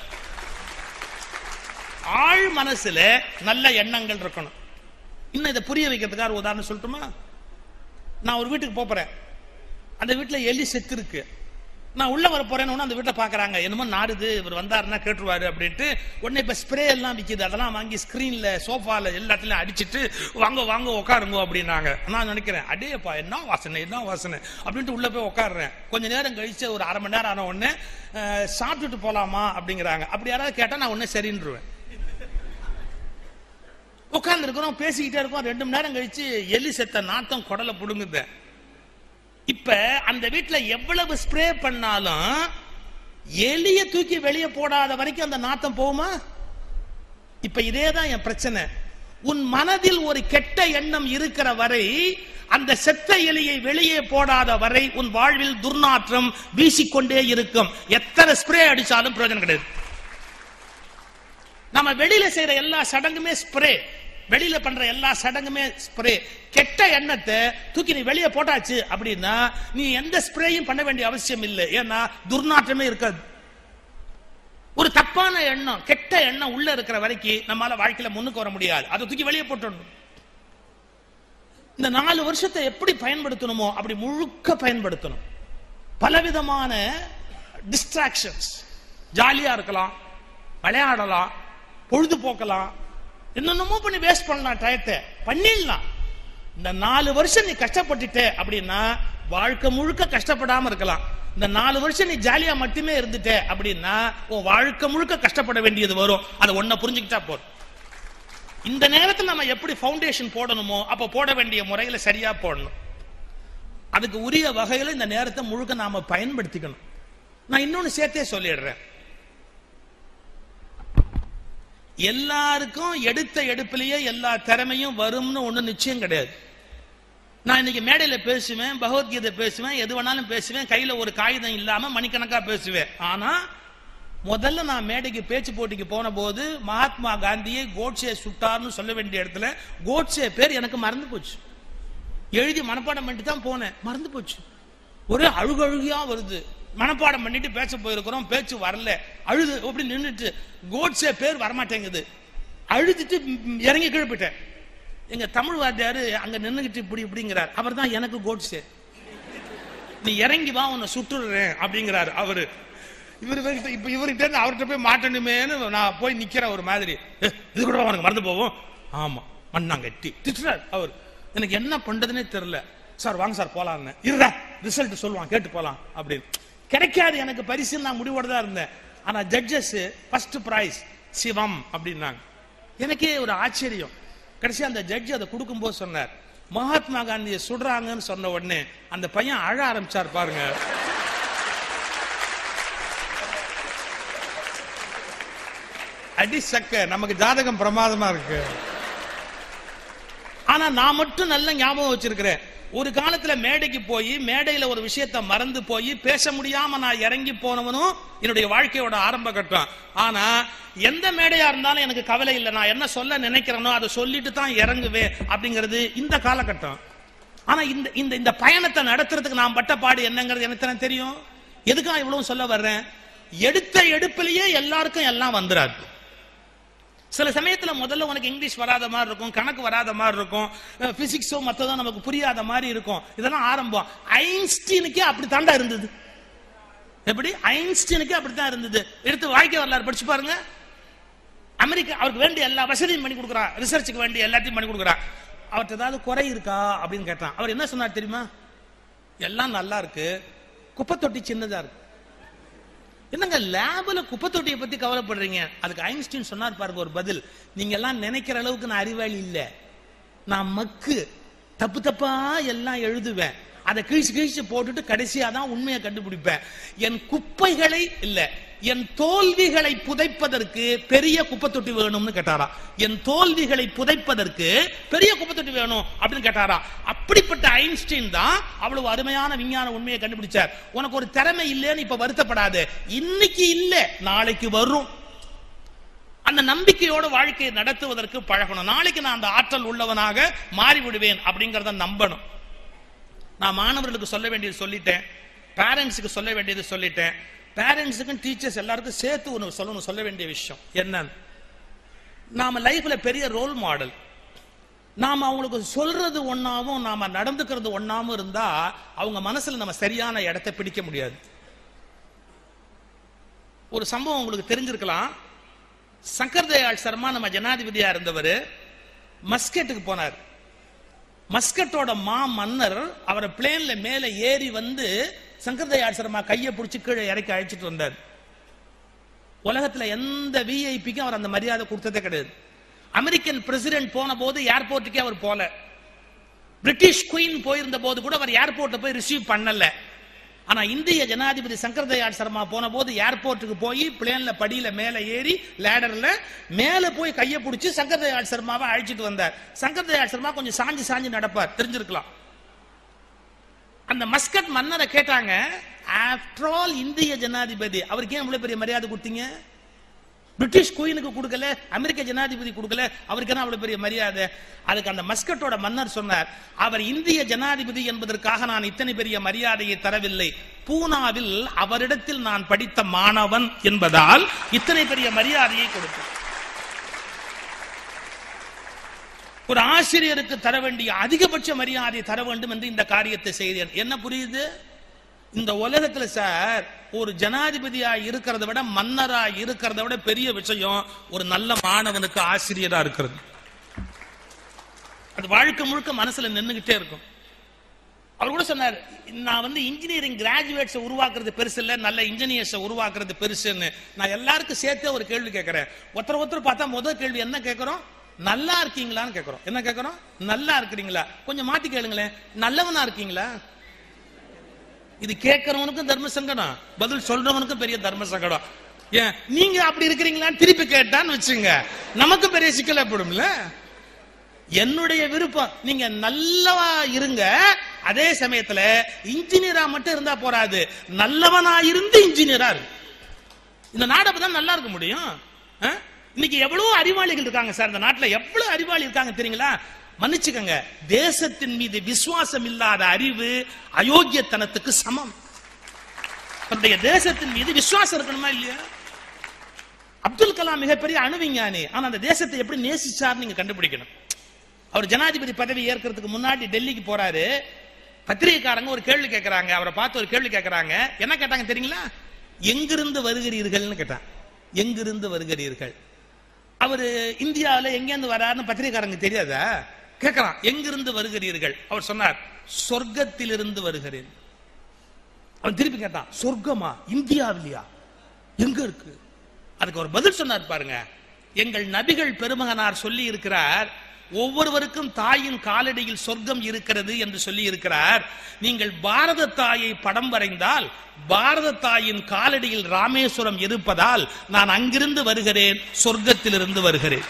ஆழ் மனசுல நல்ல எண்ணங்கள் இருக்கணும். இன்னும் இதை புரிய வைக்கிறதுக்காக உதாரணம் சொல்லட்டுமா? நான் ஒரு வீட்டுக்கு போறேன். அந்த வீட்டுல எலி செத்து இருக்கு. நான் உள்ள வர போறேன்னு அந்த வீட்டை பாக்குறாங்க, என்னமோ நாடுது, இவர் வந்தாருன்னா கேட்டுருவாரு அப்படின்ட்டு. உடனே இப்ப ஸ்ப்ரே எல்லாம் விக்குது, அதெல்லாம் வாங்கி ஸ்கிரீன்ல சோஃபால எல்லாத்துலயும் அடிச்சுட்டு வாங்க வாங்க உட்காருங்க அப்படின்னாங்க. நான் நினைக்கிறேன், அடேப்பா என்ன வாசனை என்ன வாசனை அப்படின்ட்டு உள்ள போய் உட்காடுறேன். கொஞ்ச நேரம் கழிச்சு ஒரு அரை மணி நேரம் ஆன உடனே சாப்பிட்டுட்டு போலாமா அப்படிங்கிறாங்க. அப்படி யாராவது கேட்டா நான் உடனே சரின்றுவேன். உட்கார்ந்து இருக்கிறோம், பேசிக்கிட்டே இருக்கோம். ரெண்டு மணி நேரம் கழிச்சு எலி செத்த நாத்தம் குடலை புடுங்குது. இப்ப அந்த வீட்டுல எவ்வளவு ஸ்ப்ரே பண்ணாலும் எலிய தூக்கி வெளியே போடாத வரைக்கும் அந்த நாத்தம் போகுமா? இப்ப இதேதான் என் பிரச்சனை. உன் மனதில் ஒரு கெட்ட எண்ணம் இருக்கிற வரை, அந்த செத்த எலியை வெளியே போடாத வரை உன் வாழ்வில் துர்நாற்றம் வீசிக்கொண்டே இருக்கும். எத்தனை ஸ்ப்ரே அடிச்சாலும் பிரயோஜனம் கிடையாது. நம்ம வெளியில செய்யற எல்லா சடங்குமே ஸ்ப்ரே, வெளியில பண்ற எல்லா சடங்குமே ஸ்ப்ரே. கெட்ட எண்ணத்தை தூக்கி நீ வெளியே போட்டாச்சு அப்படின்னா நீ எந்த ஸ்ப்ரேயும் பண்ண வேண்டிய அவசியம் இல்லை. ஏன்னா துர்நாற்றமே இருக்காது. ஒரு தப்பான எண்ணம், கெட்ட எண்ணம் உள்ள இருக்கிற வரைக்கும் நம்மளால வாழ்க்கையில முன்னுக்கு வர முடியாது. அதை தூக்கி வெளியே போட்டணும். இந்த நாலு வருஷத்தை எப்படி பயன்படுத்தணுமோ அப்படி முழுக்க பயன்படுத்தணும். பலவிதமான டிஸ்ட்ராக்ஷன்ஸ், ஜாலியா இருக்கலாம், விளையாடலாம், பொழுதுபோக்கலாம், என்னென்னமோ பண்ணி வேஸ்ட் பண்ணலாம், டயத்தை பண்ணிடலாம். இந்த நாலு வருஷம் நீ கஷ்டப்பட்டுட்ட அப்படின்னா வாழ்க்கை முழுக்க கஷ்டப்படாம இருக்கலாம். இந்த நாலு வருஷம் நீ ஜாலியா மட்டுமே இருந்துட்ட அப்படின்னா உன் வாழ்க்கை முழுக்க கஷ்டப்பட வேண்டியது வரும். அதை ஒன்ன புரிஞ்சுக்கிட்டா போதும். இந்த நேரத்தில் நம்ம எப்படி ஃபவுண்டேஷன் போடணுமோ அப்ப போட வேண்டிய முறையில சரியா போடணும். அதுக்கு உரிய வகையில இந்த நேரத்தை முழுக்க நாம பயன்படுத்திக்கணும். நான் இன்னொன்னு சேர்த்தே சொல்லிடுறேன். எல்லாருக்கும் எடுத்த எடுப்பிலேயே எல்லா திறமையும் வரும்னு ஒண்ணு நிச்சயம் கிடையாது. நான் இன்னைக்கு மேடையில பேசுவேன், பகவத்கீதை பேசுவேன், எது வேணாலும் பேசுவேன், கையில ஒரு காகிதம் இல்லாம மணிக்கணக்கா பேசுவேன். ஆனா முதல்ல நான் மேடைக்கு பேச்சு போட்டிக்கு போன போது மகாத்மா காந்தியை கோட்சே சுட்டார்னு சொல்ல வேண்டிய இடத்துல கோட்சே பேர் எனக்கு மறந்து போச்சு. எழுதி மனப்பாடம் பண்ணிட்டு தான் போனேன், மறந்து போச்சு. ஒரே அழுகழுகியா வருது. மனப்பாடம் பண்ணிட்டு பேச போயிருக்கிறோம், பேச்சு வரல, அழுது அப்படி நின்றுட்டு கோட்சே பேர் வரமாட்டேங்குது. அழுதுட்டு இறங்கி கிழப்பிட்டேன். எங்க தமிழ் வாத்தியாரு அங்க நின்னுகிட்டு இப்படி இப்படிங்கிறார். அவர் தான் எனக்கு கோட்சே. நீ இறங்கி வா, உன்னை சுட்டுறேன் அப்படிங்கிறாரு அவரு. இவரு இப்ப இவர்கிட்ட அவர்கிட்ட போய் மாட்டணுமேன்னு நான் போய் நிக்கிறேன் ஒரு மாதிரி. இது கூட அவனுக்கு மறந்து போவோம். ஆமா மண்ணாங்கட்டி திட்டுறாரு அவர். எனக்கு என்ன பண்றதுன்னே தெரியல. சார் வாங்க சார் போலான்னு. இருடா ரிசல்ட் சொல்லுவான் கேட்டு போலாம் அப்படின்னு. கிடைக்காது எனக்கு பரிசு, நான் முடிவோட தான் இருந்தேன். ஆனா ஜட்ஜஸ் ஃபர்ஸ்ட் பிரைஸ் சிவம் அப்படின்னாங்க. எனக்கே ஒரு ஆச்சரியம். கடைசி அந்த ஜட்ஜ் அதை கொடுக்கும் போது சொன்னார், மகாத்மா காந்தியை சுடுறாங்கன்னு சொன்ன உடனே அந்த பையன் அழ ஆரம்பிச்சார் பாருங்க. அடி சக்க, நமக்கு ஜாதகம் பிரமாதமா இருக்கு. ஆனா நான் மட்டும் நல்ல ஞாபகம் வச்சிருக்கிறேன். ஒரு காலத்துல மேடைக்கு போய் மேடையில ஒரு விஷயத்தை மறந்து போய் பேச முடியாம நான் இறங்கி போனவனும் என்னுடைய வாழ்க்கையோட ஆரம்ப கட்டம். ஆனா எந்த மேடையா இருந்தாலும் எனக்கு கவலை இல்லை. நான் என்ன சொல்ல நினைக்கிறேனோ அதை சொல்லிட்டு தான் இறங்குவேன் அப்படிங்கிறது இந்த காலகட்டம். ஆனா இந்த இந்த இந்த பயணத்தை நடத்துறதுக்கு நான் பட்ட பாடு என்னங்கிறது எனக்கு தெரியும். எதுக்காக இவ்வளவு சொல்ல வர்றேன்? எடுத்த எடுப்பிலேயே எல்லாருக்கும் எல்லாம் வந்துராது. சில சமயத்துல முதல்ல உனக்கு இங்கிலீஷ் வராத மாதிரி இருக்கும், கணக்கு வராத மாதிரி இருக்கும், பிசிக்ஸோ மற்றதோ நமக்கு புரியாத மாதிரி இருக்கும். இதெல்லாம் ஆரம்பம். ஐன்ஸ்டீனுக்கே அப்படி தாண்டா இருந்தது. எப்படி? ஐன்ஸ்டீனுக்கே அப்படித்தான் இருந்தது. எடுத்து வாழ்க்கை வரலாறு படிச்சு பாருங்க. அமெரிக்கா அவருக்கு வேண்டிய எல்லா வசதியும் பண்ணி கொடுக்குறான், ரிசர்ச்சுக்கு வேண்டிய எல்லாத்தையும் பண்ணி கொடுக்குறான். அவர்கிட்ட ஏதாவது குறை இருக்கா அப்படின்னு கேட்டான். அவர் என்ன சொன்னார் தெரியுமா? எல்லாம் நல்லா இருக்கு, குப்பை தொட்டி சின்னதா இருக்கு. என்னங்க லேப்ல குப்பை தொட்டியை பத்தி கவலைப்படுறீங்க? அதுக்கு ஐன்ஸ்டீன் சொன்னார் பாருங்க ஒரு பதில். நீங்க எல்லாம் நினைக்கிற அளவுக்கு நான் அறிவாளி இல்ல, நான் மக்கு, தப்பு தப்பா எல்லாம் எழுதுவேன், அதை கிழிச்சு கிழிச்சு போட்டுட்டு கடைசியா தான் உண்மையை கண்டுபிடிப்பேன். என் குப்பைகளை இல்ல, என் தோல்விகளை புதைப்பதற்கு பெரிய குப்பை தொட்டி வேணும்னு கேட்டாரா. என் தோல்விகளை புதைப்பதற்கு பெரிய குப்பை தொட்டி வேணும் அப்படின்னு கேட்டாரா. அப்படிப்பட்ட ஐன்ஸ்டீன் தான் அவ்வளவு அருமையான விஞ்ஞான உண்மையை கண்டுபிடிச்சார். உனக்கு ஒரு திறமை இல்லைன்னு இப்ப வருத்தப்படாது, இன்னைக்கு இல்ல நாளைக்கு வரும். அந்த நம்பிக்கையோட வாழ்க்கையை நடத்துவதற்கு பழகணும். நாளைக்கு நான் அந்த ஆற்றல் உள்ளவனாக மாறிவிடுவேன் அப்படிங்கறத நம்பணும். நான் மாணவர்களுக்கு சொல்ல வேண்டியது சொல்லிட்டேன், பேரண்ட்ஸுக்கு சொல்ல வேண்டியது சொல்லிட்டேன். பேரண்ட்ஸுக்கும் டீச்சர்ஸ் எல்லாருக்கும் சேர்த்து ஒன்று சொல்லணும், சொல்ல வேண்டிய விஷயம் என்னன்னு, நாம லைஃப்ல பெரிய ரோல் மாடல். நாம அவங்களுக்கு சொல்றது ஒன்னாவும் நாம நடந்துக்கிறது ஒன்னாவும் இருந்தா அவங்க மனசுல நம்ம சரியான இடத்தை பிடிக்க முடியாது. ஒரு சம்பவம் உங்களுக்கு தெரிஞ்சிருக்கலாம். சங்கர் தயாள் சர்மா நம்ம ஜனாதிபதியா இருந்தவர் மஸ்கட்டுக்கு போனார். மஸ்கட்டோட மா மன்னர் அவரை பிளேன்ல மேல ஏறி வந்து சங்கர் தயாள் சர்மா கையை பிடிச்சி கீழே இறக்கி அழைச்சிட்டு வந்தார். உலகத்துல எந்த விஐபிக்கும் அவர் அந்த மரியாதை கொடுத்ததே கிடையாது. அமெரிக்கன் பிரசிடென்ட் போன போது ஏர்போர்ட்டுக்கே அவர் போல. பிரிட்டிஷ் குயின் போயிருந்த போது கூட அவர் ஏர்போர்ட்டை போய் ரிசீவ் பண்ணல. ஆனா இந்திய ஜனாதிபதி சங்கர் தயாள் சர்மா போன போது ஏர்போர்ட்டுக்கு போய் பிளேன்ல படியில மேல ஏறி லேடர்ல மேல போய் கையை பிடிச்சி சங்கர் தயாள் சர்மாவை அழைச்சிட்டு வந்தார். சங்கர் தயாள் சர்மா கொஞ்சம் சாஞ்சி சாஞ்சி நடப்பார், தெரிஞ்சிருக்கலாம். அந்த மஸ்கட் மன்னரை கேட்டாங்க, ஆஃப்டர் ஆல் இந்திய ஜனாதிபதி, அவருக்கு ஏன் இவ்வளவு பெரிய மரியாதை கொடுத்தீங்க? பிரிட்டிஷ் குயினுக்கு கொடுக்கல, அமெரிக்க ஜனாதிபதி கொடுக்கல, அவருக்கு என்ன அவ்வளவு பெரிய மரியாதை? அதுக்கு அந்த மஸ்கட்டோட மன்னர் சொன்னார், அவர் இந்திய ஜனாதிபதி என்பதற்காக நான் இத்தனை பெரிய மரியாதையை தரவில்லை, பூனாவில் அவரிடத்தில் நான் படித்த மாணவன் என்பதால் இத்தனை பெரிய மரியாதையை கொடுத்தேன். ஒரு ஆசிரியருக்கு தர வேண்டிய அதிகபட்ச மரியாதை தர வேண்டும் என்று இந்த காரியத்தை செய்தேன். என்ன புரியுது? இந்த உலகத்துல சார் ஒரு ஜனாதிபதியா இருக்கிறத விட மன்னரா இருக்கிறத விட பெரிய விஷயம் ஒரு நல்ல மாணவனுக்கு ஆசிரியரா இருக்கிறது. அது வாழ்க்கை முழுக்க மனசுல நின்னுகிட்டே இருக்கும். அவர் கூட சொன்னார், நான் வந்து இன்ஜினியரிங் கிராஜுவேட்ஸ் உருவாக்குறது பெருசு இல்ல, நல்ல இன்ஜினியர்ஸ் உருவாக்குறது பெருசுன்னு. நான் எல்லாருக்கும் சேர்த்தே ஒரு கேள்வி கேட்கிறேன். ஒருத்தர் ஒருத்தர் பார்த்தா முதல் கேள்வி என்ன கேட்கிறோம்? நல்லா இருக்கீங்களான்னு கேட்கிறோம். என்ன கேட்கிறோம்? நல்லா இருக்கிறீங்களா? கொஞ்சம் மாத்தி கேளுங்களேன், நல்லவனா இருக்கீங்களா? இது கேட்கிறவனுக்கும் தர்ம சங்கடம், பதில் சொல்றவனுக்கும் பெரிய தர்ம சங்கடம். ஏன் நீங்க அப்படி இருக்கிறீங்களான்னு திருப்பி கேட்டான்னு வச்சுங்க, நமக்கு பெரிய சிக்கல் ஏற்படும்ல. என்னுடைய விருப்பம் நீங்க நல்லவா இருங்க, அதே சமயத்துல இன்ஜினியரா மட்டும் இருந்தா போராது, நல்லவனா இருந்து இன்ஜினியரா இருக்கு. இந்த நாடு அப்பதான் நல்லா இருக்க முடியும். இன்னைக்கு எவ்வளவு அறிவாளிகள் இருக்காங்க சார் இந்த நாட்டுல, எவ்வளவு அறிவாளி இருக்காங்க தெரியுங்களா? மன்னிச்சுக்கங்க, தேசத்தின் மீது விசுவாசம் இல்லாத அறிவு அயோக்கியத்தனத்துக்கு சமம். தன்னுடைய தேசத்தின் மீது விசுவாசம் இருக்கணுமா இல்லையா? அப்துல் கலாம் மிகப்பெரிய அணு விஞ்ஞானி, ஆனா அந்த தேசத்தை எப்படி நேசிச்சார் நீங்க கண்டுபிடிக்கணும். அவர் ஜனாதிபதி பதவி ஏற்கிறதுக்கு முன்னாடி டெல்லிக்கு போறாரு. பத்திரிகைக்காரங்க ஒரு கேள்வி கேட்கிறாங்க, அவரை பார்த்து ஒரு கேள்வி கேட்கிறாங்க. என்ன கேட்டாங்க தெரியுங்களா? எங்கிருந்து வருகிறீர்கள்னு கேட்டாங்க. எங்கிருந்து வருகிறீர்கள்? அவரு இந்தியாவில எங்கிருந்து வராருன்னு பத்திரிகைக்காரங்க தெரியாதா? கேட்கலாம், எங்கிருந்து வருகிறீர்கள்? அவர் சொன்னார், சொர்க்கத்திலிருந்து வருகிறேன். அவன் திருப்பி கேட்டான், சொர்க்கமா? இந்தியாவிலையா? எங்க இருக்கு? அதுக்கு ஒரு பதில் சொன்னார் பாருங்க. எங்கள் நபிகள் பெருமகனார் சொல்லி இருக்கிறார், ஒவ்வொருவருக்கும் தாயின் காலடியில் சொர்க்கம் இருக்கிறது என்று சொல்லி இருக்கிறார். நீங்கள் பாரத தாயை படம் வரைந்தால் பாரத தாயின் காலடியில் ராமேஸ்வரம் இருப்பதால் நான் அங்கிருந்து வருகிறேன், சொர்க்கத்திலிருந்து வருகிறேன்.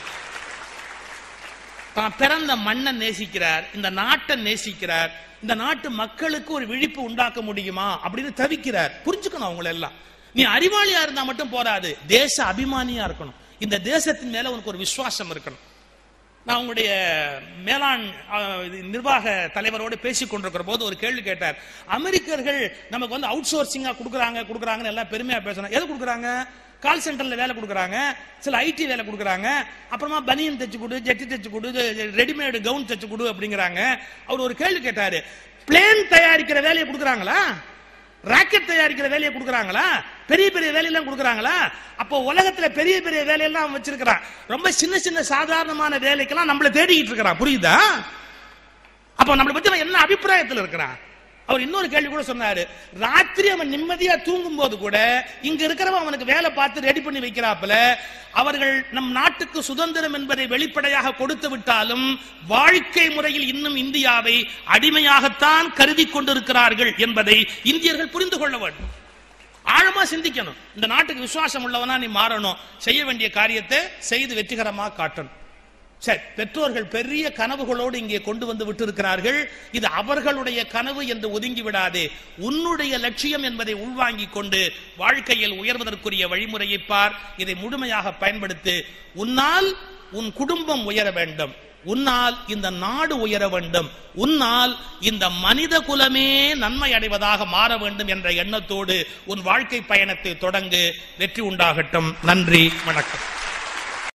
தான் பிறந்த மண்ணை நேசிக்கிறார், இந்த நாட்டை நேசிக்கிறார், இந்த நாட்டு மக்களுக்கு ஒரு விழிப்பு உண்டாக்க முடியுமா அப்படின்னு தவிக்கிறார். புரிஞ்சுக்கணும் அவங்களை எல்லாம். நீ அறிவாளியா இருந்தா மட்டும் போராது, தேச அபிமானியா இருக்கணும். இந்த தேசத்தின் மேல உனக்கு ஒரு விசுவாசம் இருக்கணும். நான் உங்களுடைய மேலாண் நிர்வாக தலைவரோடு பேசிக் கொண்டிருக்கிற போது ஒரு கேள்வி கேட்டார். அமெரிக்கர்கள் நமக்கு வந்து அவுட் சோர்சிங்கா கொடுக்குறாங்க கொடுக்குறாங்கன்னு எல்லாம் பெருமையா பேசணும். எது கொடுக்குறாங்க? கால் சென்டர்ல வேலை கொடுக்குறாங்க, சில ஐடி வேலை கொடுக்குறாங்க, அப்புறமா பனியன் தைச்சு கொடு, ஜெட்டி தைச்சு கொடு, ரெடிமேடு கவுன் தைச்சு கொடு அப்படிங்கிறாங்க. அவர் ஒரு கேள்வி கேட்டாரு, பிளேன் தயாரிக்கிற வேலையை கொடுக்குறாங்களா? ராக்கெட் தயாரிக்கிற வேலையை கொடுக்குறாங்களா? பெரிய பெரிய வேலையெல்லாம் கொடுக்குறாங்களா? அப்போ உலகத்துல பெரிய பெரிய வேலையெல்லாம் வச்சிருக்கிறான், ரொம்ப சின்ன சின்ன சாதாரணமான வேலைக்கெல்லாம் நம்மள தேடிக்கிட்டு இருக்கிறான். புரியுதா? அப்ப நம்மளை பத்தி என்ன அபிப்பிராயத்தில் இருக்கிறான்? அவர் இன்னொரு கேள்வி கூட சொன்னாரு, ராத்திரி அவன் நிம்மதியா தூங்கும் போது கூட இங்க இருக்கிறவன் அவனுக்கு வேலை பார்த்து ரெடி பண்ணி வைக்கிறாப்புல. அவர்கள் நம் நாட்டுக்கு சுதந்திரம் என்பதை வெளிப்படையாக கொடுத்து விட்டாலும் வாழ்க்கை முறையில் இன்னும் இந்தியாவை அடிமையாகத்தான் கருதி கொண்டிருக்கிறார்கள் என்பதை இந்தியர்கள் புரிந்து கொள்ள வேண்டும். ஆழமா சிந்திக்கணும். இந்த நாட்டுக்கு விசுவாசம் உள்ளவனா நீ மாறணும், செய்ய வேண்டிய காரியத்தை செய்து வெற்றிகரமாக காட்டணும். சரி, பெற்றோர்கள் பெரிய கனவுகளோடு இங்கே கொண்டு வந்து விட்டு இருக்கிறார்கள். இது அவர்களுடைய கனவு என்று ஒதுங்கி விடாதே. உன்னுடைய லட்சியம் என்பதை உள்வாங்கிக் கொண்டு வாழ்க்கையில் உயர்வதற்குரிய வழிமுறையை பார். இதை முழுமையாக பயன்படுத்து. உன்னால் உன் குடும்பம் உயர வேண்டும், உன்னால் இந்த நாடு உயர வேண்டும், உன்னால் இந்த மனித குலமே நன்மை அடைவதாக மாற வேண்டும் என்ற எண்ணத்தோடு உன் வாழ்க்கை பயணத்தை தொடங்கு. வெற்றி உண்டாகட்டும். நன்றி, வணக்கம்.